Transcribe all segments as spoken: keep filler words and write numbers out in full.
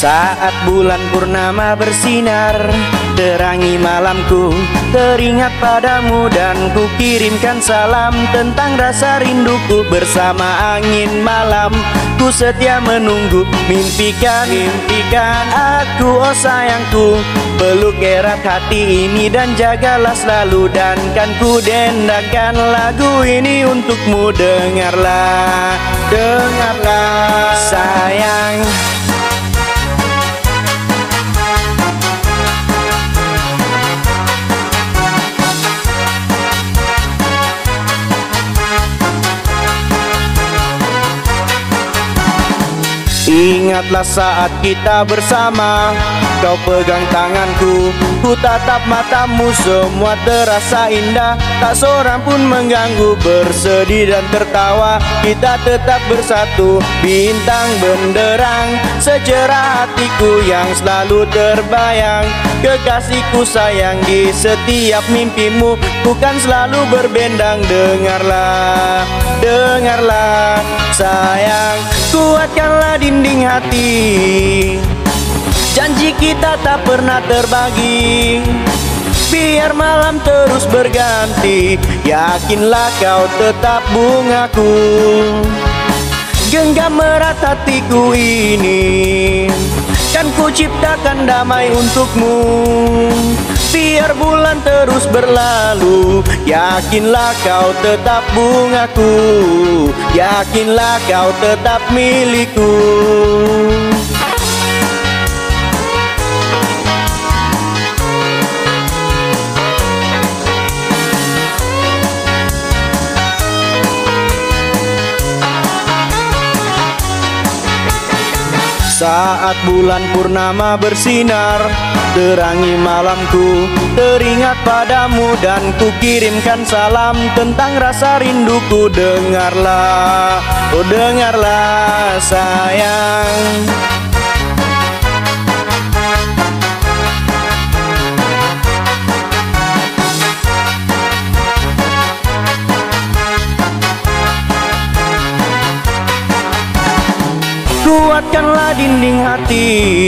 Saat bulan purnama bersinar, terangi malamku, teringat padamu dan ku kirimkan salam tentang rasa rinduku bersama angin malam. Ku setia menunggu, mimpikan, mimpikan aku, oh sayangku, peluk erat hati ini dan jagalah selalu. Dan kan ku dendangkan lagu ini untukmu, dengarlah, dengarlah sayang. Ingatlah saat kita bersama, kau pegang tanganku, ku tatap matamu, semua terasa indah, tak seorang pun mengganggu. Bersedih dan tertawa, kita tetap bersatu, bintang benderang secerah hatiku yang selalu terbayang. Kekasihku sayang, di setiap mimpimu bukan selalu berbendang. Dengarlah, dengarlah sayang, kuatkanlah dinding hati, janji kita tak pernah terbagi, biar malam terus berganti. Yakinlah kau tetap bungaku, genggam erat hatiku ini, kan ku ciptakan damai untukmu, biar bulan terus berlalu. Yakinlah kau tetap bungaku, yakinlah kau tetap milikku. Saat bulan purnama bersinar, terangi malamku, teringat padamu dan ku kirimkan salam tentang rasa rinduku. Dengarlah, oh dengarlah sayang. Kuatkanlah dinding hati,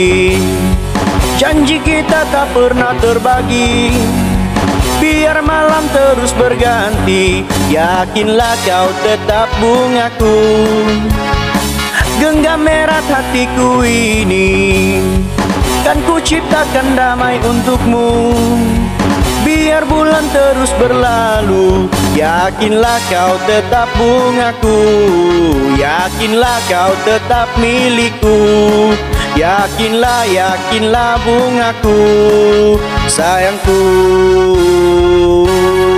janji kita tak pernah terbagi, biar malam terus berganti. Yakinlah kau tetap bungaku, genggam erat hatiku ini, kan ku ciptakan damai untukmu, biar bulan terus berlalu. Yakinlah kau tetap bungaku, yakinlah kau tetap milikku. Yakinlah, yakinlah bungaku, sayangku.